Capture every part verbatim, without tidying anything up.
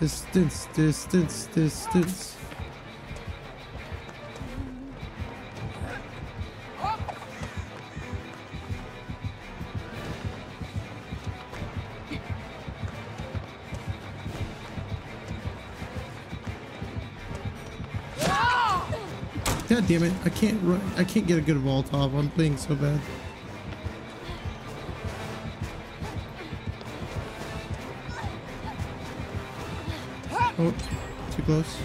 Distance, distance, distance. God damn it! I can't run. I can't get a good wall top. I'm playing so bad. Oh, too close.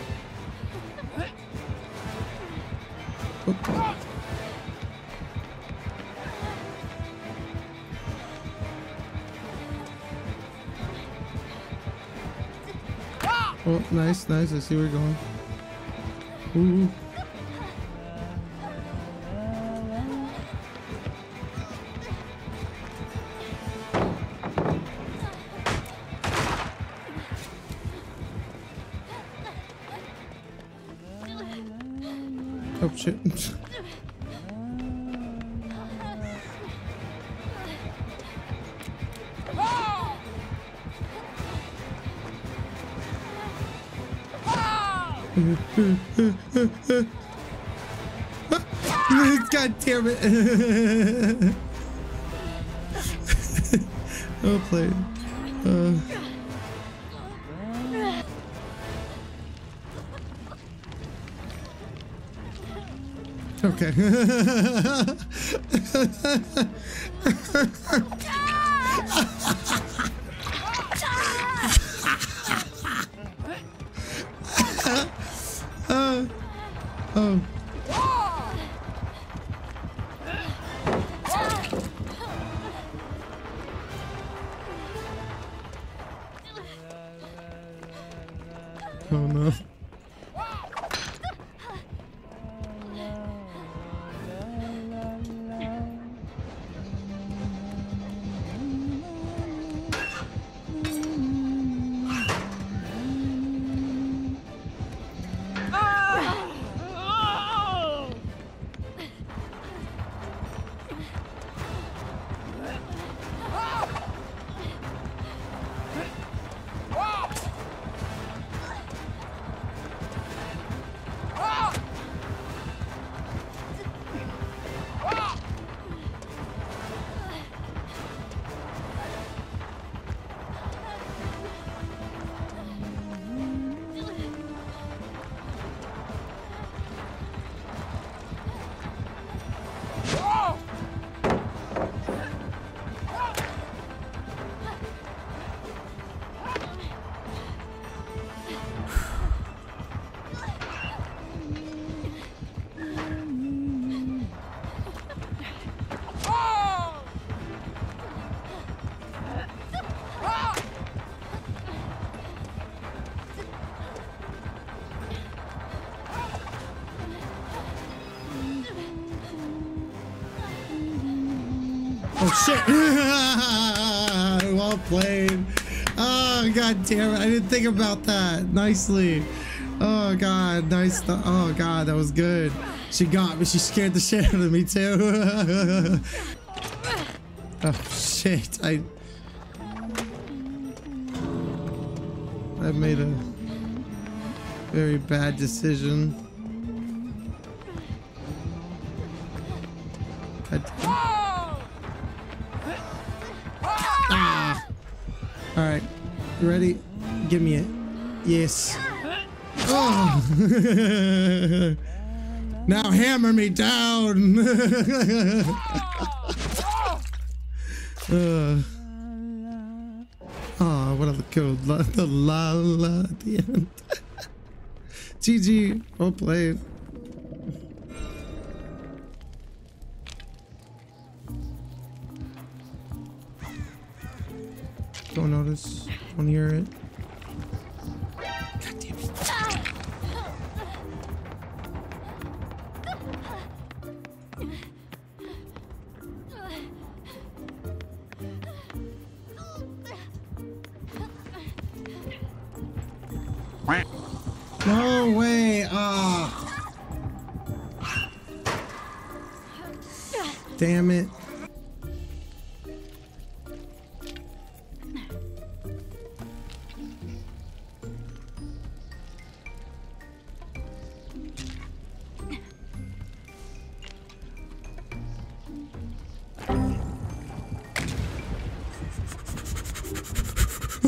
Oh. Oh, nice, nice. I see where you're going. Ooh. Oh shit. God damn it. Oh, play. Uh. Okay. uh, oh. Oh no. Oh shit! Well played. Oh god damn it! I didn't think about that. Nicely. Oh god, nice. Oh god, that was good. She got me. She scared the shit out of me too. Oh shit! I I made a very bad decision. God damn. Ah! Alright. You ready? Give me it. Yes. Oh! Now hammer me down! uh. Oh, what a good la the la la at the end. G G. Well played. Don't notice. Don't hear it. God damn it. No way. Ah. Damn it.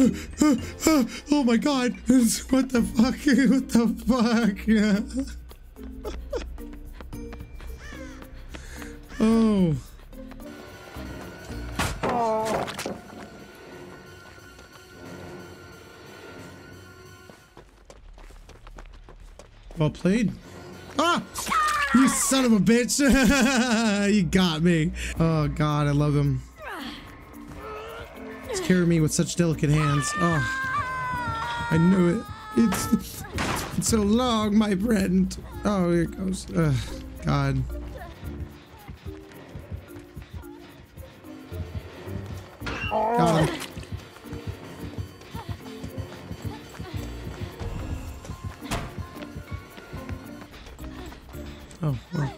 Oh my god. What the fuck? What the fuck? Oh. Well played. Ah! You son of a bitch! You got me. Oh god, I love him. He's carrying me with such delicate hands. Oh, I knew it. It's, it's been so long, my friend. Oh, here it goes. Ugh, god. Got him. Oh, well.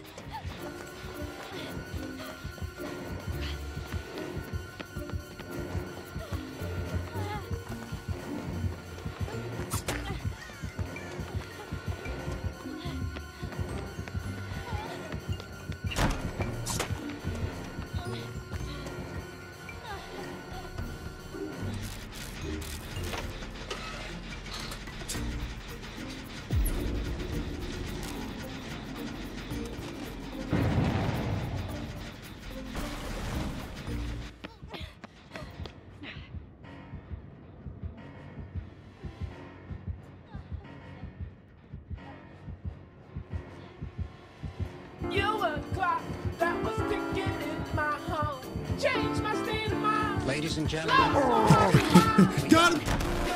You were a clock that was ticking in my home. Changed my state of mind. Ladies and gentlemen. Got him!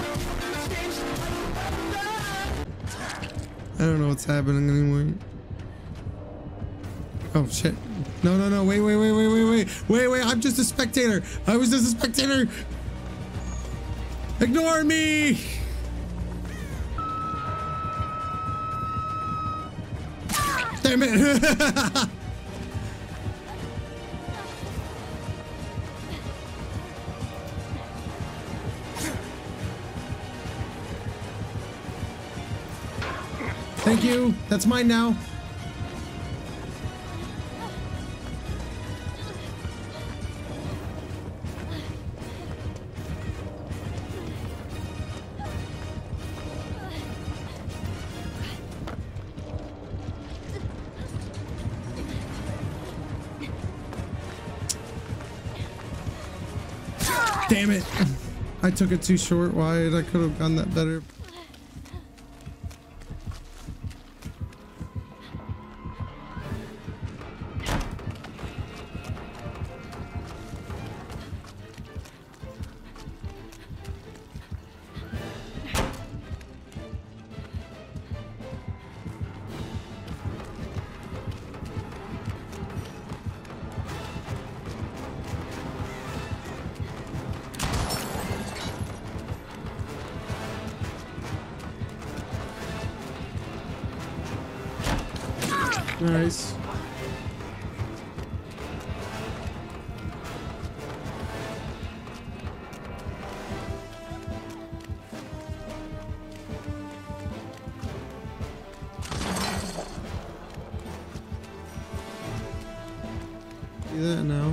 I don't know what's happening anymore. Oh shit. No, no, no. Wait, wait, wait, wait, wait, wait. Wait, wait. I'm just a spectator. I was just a spectator. Ignore me. Damn it. Thank you. That's mine now. Damn it. I took it too short wide. I could have done that better. Nice. See that now?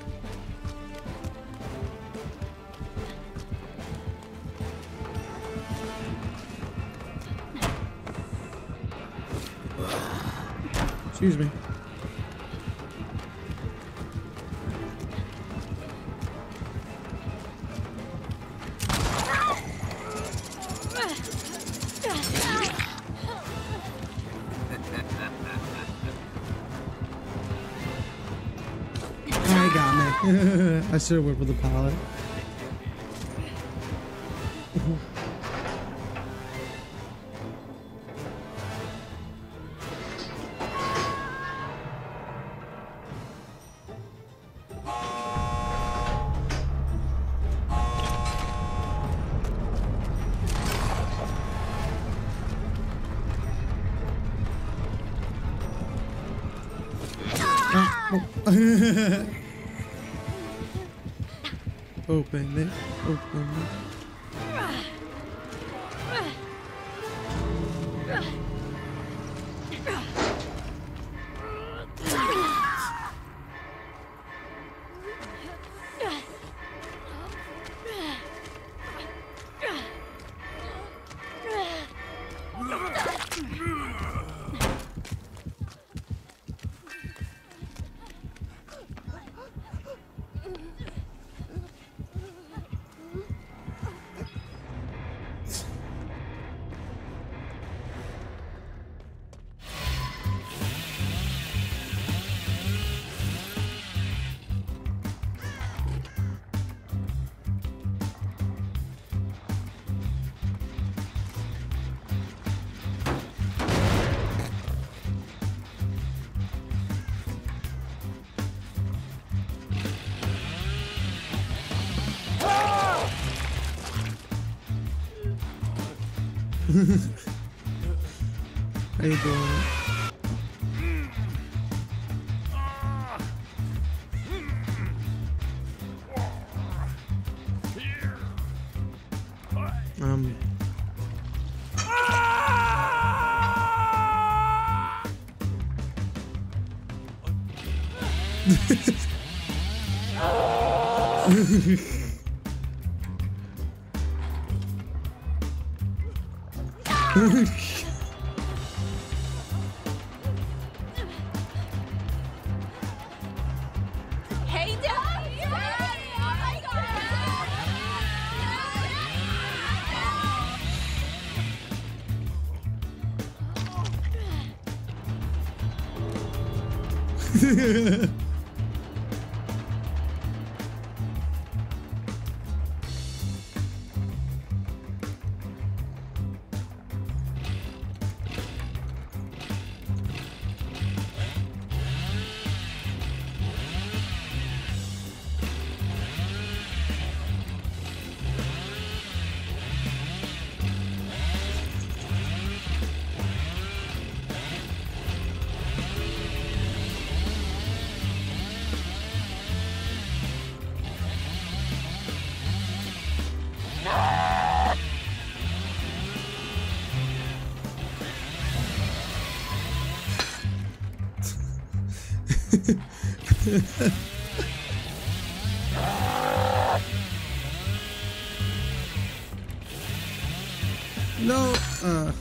Excuse me. I got me. I should have went with the pallet. Open it, open it. How you doing? Um. Hey, Daddy! Oh my God! No. Uh.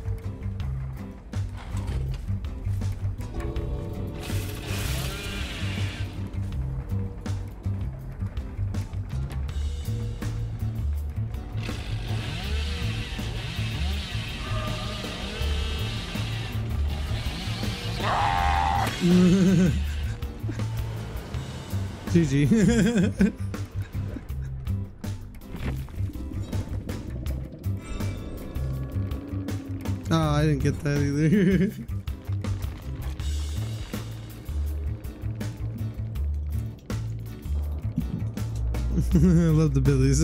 G G. Oh, I didn't get that either. I love the Billies.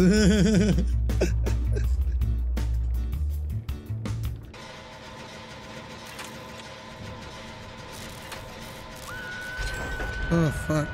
Oh, fuck.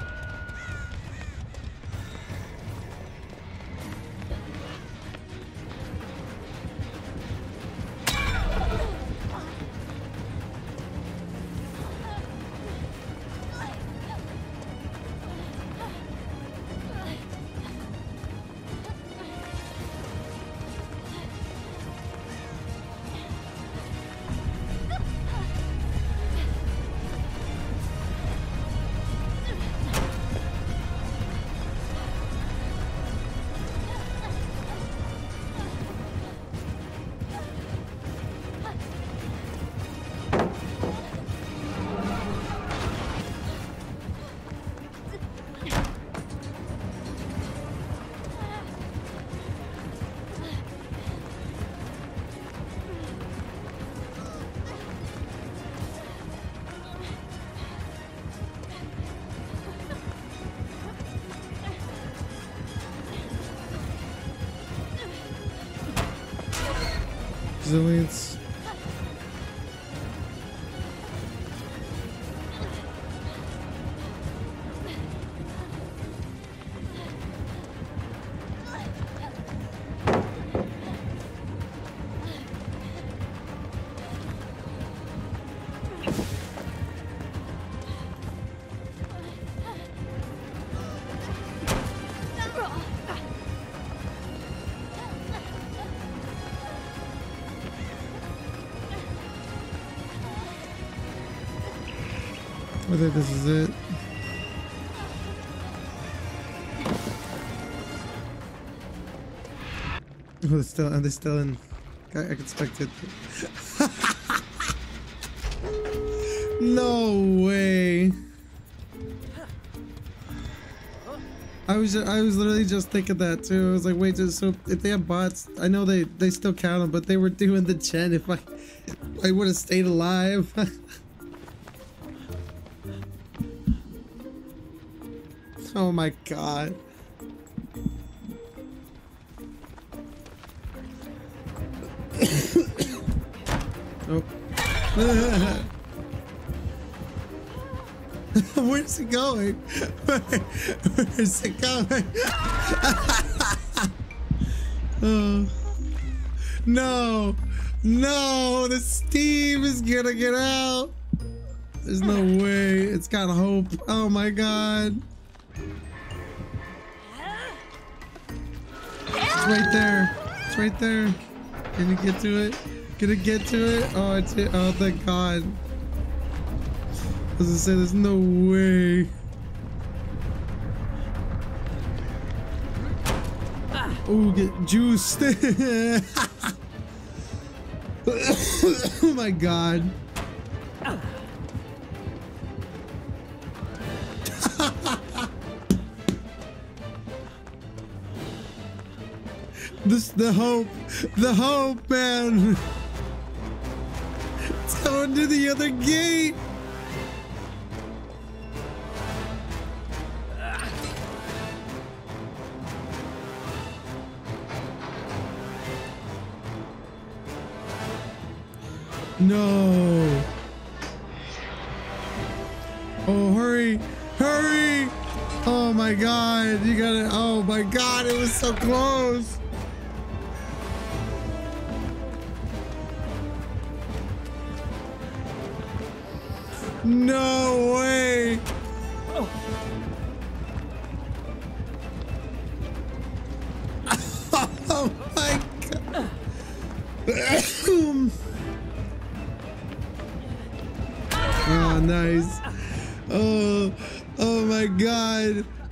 Resilience. I think this is it. Oh, they're still, are they still in? I, I expect it. No way. I was I was literally just thinking that too. I was like, wait, just so if they have bots, I know they they still count them, but they were doing the gen. If I I would have stayed alive. Oh my god. Oh. Where's it going? Where, where's it going? Oh. No. No. The steam is gonna get out. There's no way. It's got hope. Oh my god. It's right there. It's right there. Can you get to it? Can it get to it? Oh, it's it. Oh, thank God. I was gonna say, there's no way. Oh, get juiced. Oh my God. This the hope, the hope, man. It's going to the other gate. No. Oh, hurry, hurry. Oh my God, you gotta, oh my God, it was so close. No way. Oh, oh my God. Oh, nice. Oh, oh my God.